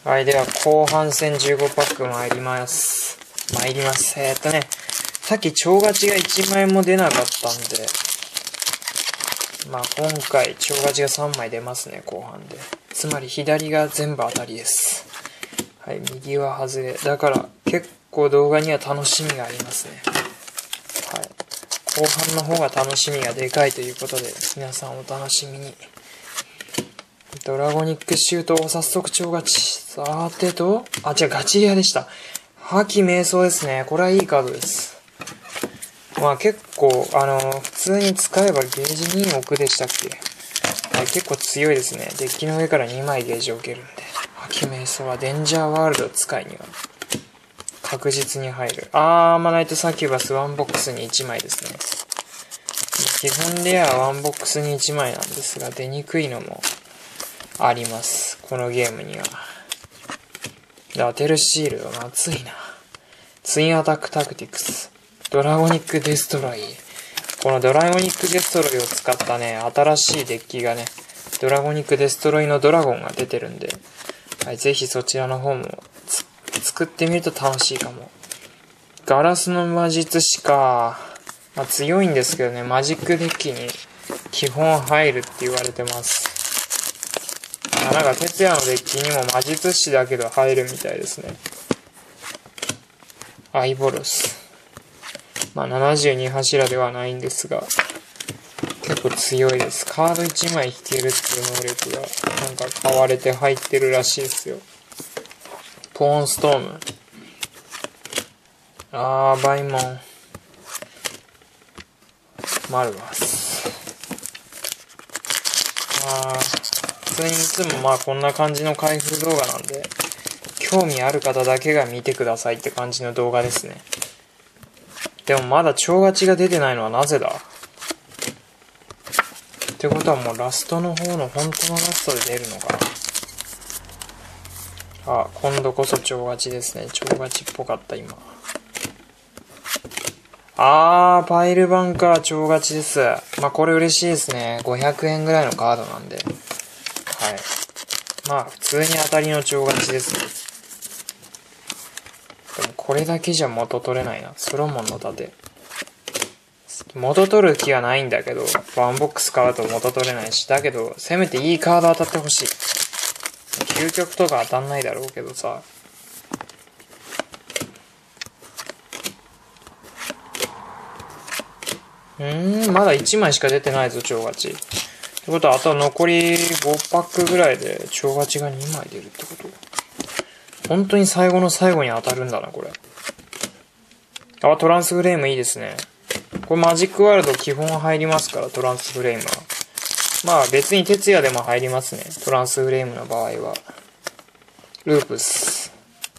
はい、では後半戦15パック参ります。さっき超勝ちが1枚も出なかったんで、今回超勝ちが3枚出ますね、後半で。つまり左が全部当たりです。はい、右は外れ。だから結構動画には楽しみがありますね。はい。後半の方が楽しみがでかいということで、皆さんお楽しみに。ドラゴニックシュートを早速超勝ち。さてと、ガチレアでした。覇気瞑想ですね。これはいいカードです。結構、普通に使えばゲージ2置くでしたっけ？はい、結構強いですね。デッキの上から2枚ゲージ置けるんで。覇気瞑想はデンジャーワールド使いには確実に入る。アーマナイトサキュバス1ボックスに1枚ですね。基本レアは1ボックスに1枚なんですが、出にくいのもあります。このゲームには。当てるシールド、熱いな。ツインアタックタクティクス。ドラゴニックデストロイ。このドラゴニックデストロイを使ったね、新しいデッキがね、ドラゴニックデストロイのドラゴンが出てるんで、はい、ぜひそちらの方も作ってみると楽しいかも。ガラスの魔術師か。強いんですけどね、マジックデッキに基本入るって言われてます。なんか徹夜のデッキにも魔術師だけど入るみたいですね。アイボロス。72柱ではないんですが、結構強いです。カード1枚引けるっていう能力が、なんか買われて入ってるらしいですよ。ポーンストーム。バイモン。マルバス。普通にいつもこんな感じの開封動画なんで、興味ある方だけが見てくださいって感じの動画ですね。でもまだ超勝ちが出てないのはなぜだ？ってことはもうラストの方の本当のラストで出るのかな。今度こそ超勝ちですね。超勝ちっぽかった今。パイルバンカー超勝ちです。これ嬉しいですね。500円ぐらいのカードなんで。はい。普通に当たりの超勝ちですね。でもこれだけじゃ元取れないな。ソロモンの盾。元取る気はないんだけど、ワンボックス買うと元取れないし、だけど、せめていいカード当たってほしい。究極とか当たんないだろうけどさ。まだ1枚しか出てないぞ、超勝ち。ってことは、あと残り5パックぐらいで超勝ちが2枚出るってこと。本当に最後の最後に当たるんだな、これ。トランスフレームいいですね。これマジックワールド基本入りますから、トランスフレームは。別に徹夜でも入りますね。トランスフレームの場合は。ループス。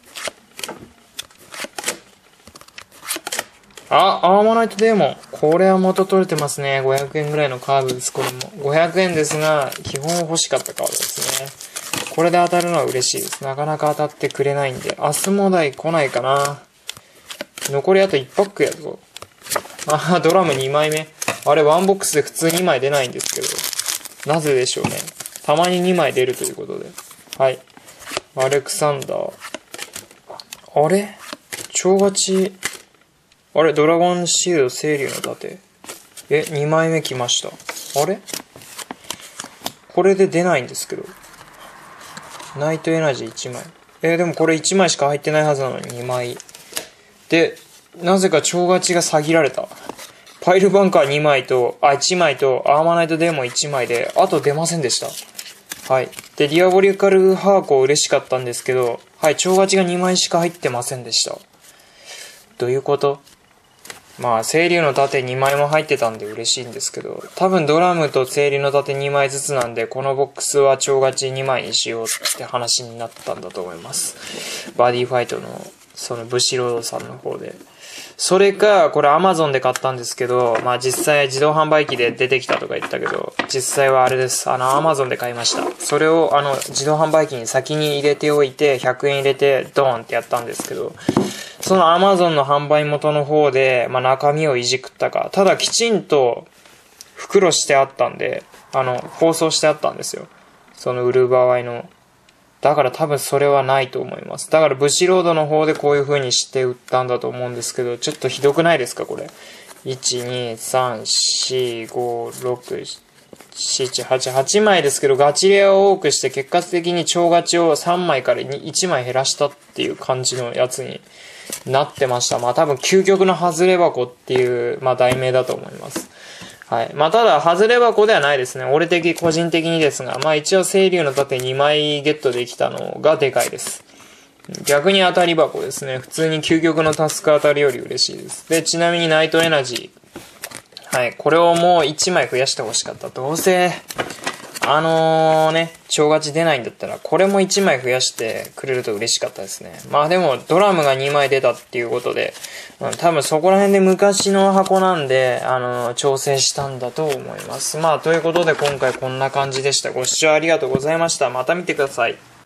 アーマナイトデーモン。これは元取れてますね。500円ぐらいのカードです、これも。500円ですが、基本欲しかったカードですね。これで当たるのは嬉しいです。なかなか当たってくれないんで。アスモダイ来ないかな。残りあと1パックやぞ。ドラム2枚目。あれ、ワンボックスで普通2枚出ないんですけど。なぜでしょうね。たまに2枚出るということで。はい。アレクサンダー。あれ超勝ち。あれドラゴンシールド清流の盾。2枚目来ました。あれこれで出ないんですけど。ナイトエナジー1枚。でもこれ1枚しか入ってないはずなのに2枚。で、なぜか超勝ちが下げられた。パイルバンカー2枚と、1枚と、アーマナイトデーモン1枚で、あと出ませんでした。はい。で、ディアボリカルハーコ嬉しかったんですけど、はい、超勝ちが2枚しか入ってませんでした。どういうこと？清流の盾2枚も入ってたんで嬉しいんですけど、多分ドラムと清流の盾2枚ずつなんで、このボックスは超勝ち2枚にしようって話になったんだと思います。バディファイトの、ブシロードさんの方で。それか、これ Amazon で買ったんですけど、実際自動販売機で出てきたとか言ったけど、実際はあれです。Amazon で買いました。それを自動販売機に先に入れておいて、100円入れてドーンってやったんですけど、その Amazon の販売元の方で、中身をいじくったか。ただきちんと袋してあったんで、包装してあったんですよ。その売る場合のだから多分それはないと思います。だからブシロードの方でこういう風にして売ったんだと思うんですけど、ちょっとひどくないですかこれ。1、2、3、4、5、6、7、8、8枚ですけど、ガチレアを多くして、結果的に超ガチを3枚から1枚減らしたっていう感じのやつになってました。まあ多分究極の外れ箱っていう、まあ題名だと思います。はい。まあただ、外れ箱ではないですね。俺個人的にですが、まあ一応清流の盾2枚ゲットできたのがでかいです。逆に当たり箱ですね。普通に究極のタスク当たりより嬉しいです。で、ちなみにナイトエナジー。はい。これをもう1枚増やしてほしかった。どうせ、超勝ち出ないんだったら、これも1枚増やしてくれると嬉しかったですね。まあでも、ドラムが2枚出たっていうことで、多分そこら辺で昔の箱なんで、調整したんだと思います。まあ、ということで今回こんな感じでした。ご視聴ありがとうございました。また見てください。